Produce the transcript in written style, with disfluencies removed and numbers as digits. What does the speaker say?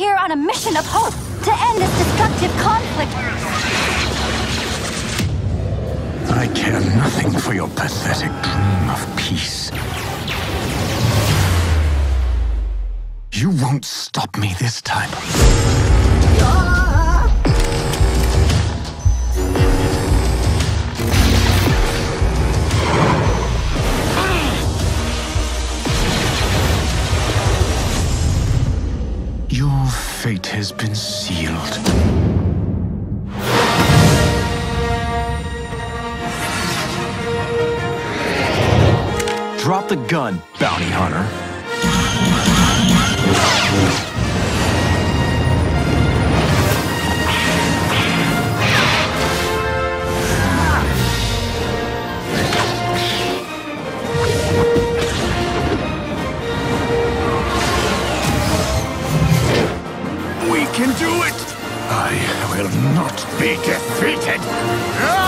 here on a mission of hope to end this destructive conflict. I care nothing for your pathetic dream of peace. You won't stop me this time. Your fate has been sealed. Drop the gun, bounty hunter. We can do it! I will not be defeated!